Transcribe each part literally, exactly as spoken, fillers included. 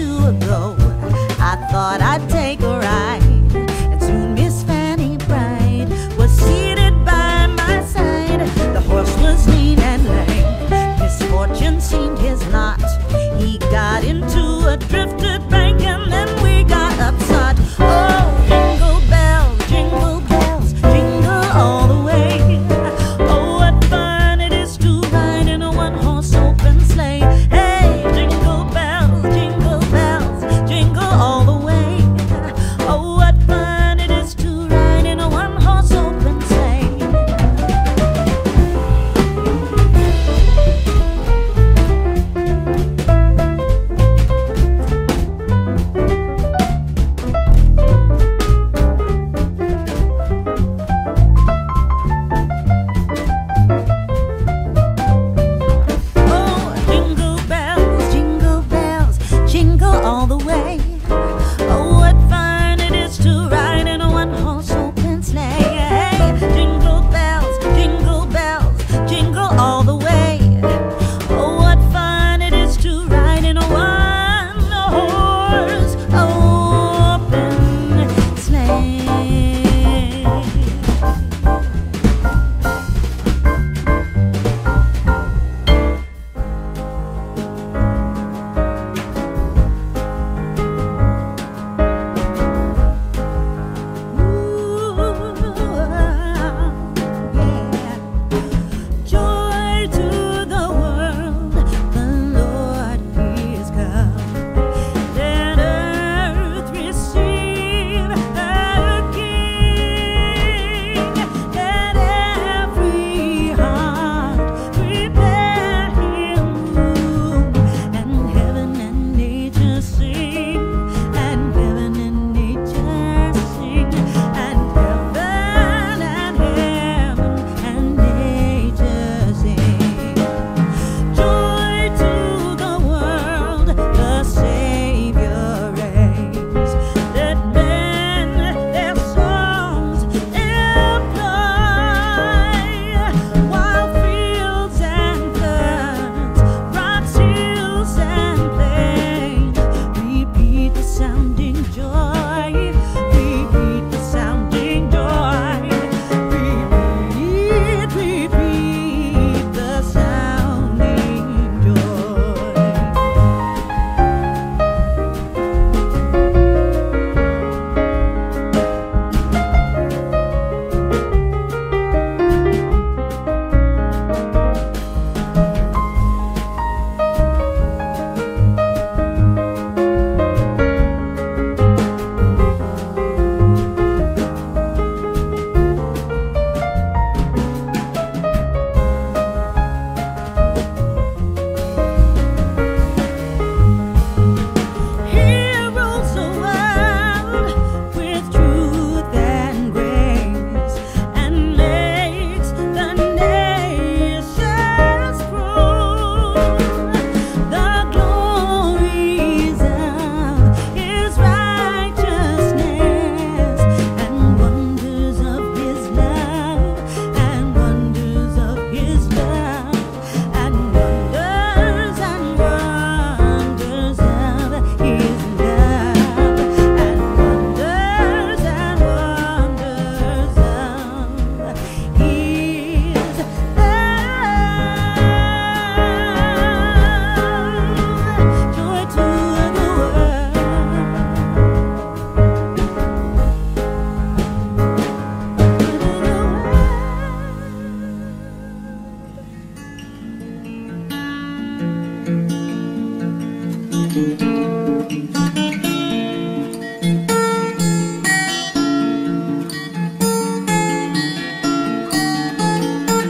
two ago, I thought I'd take a ride, and soon Miss Fanny Bright was seated by my side. The horse was lean and lame, misfortune seemed his lot. He got into a drifted bank and then we got upset. Oh, jingle bells, jingle bells, jingle all the way. Oh, what fun it is to ride in a one-horse open sleigh. Hey, jingle bells, jingle bells, jingle all the way. Oh, what fun it is to ride in a one-horse open sleigh. All the way. Oh, what fun it is to ride in a one-horse open sleigh. Hey, jingle bells, jingle bells, jingle all the way. Oh, what fun it is to ride in a one-horse open sleigh.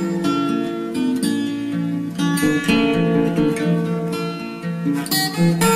Thank you.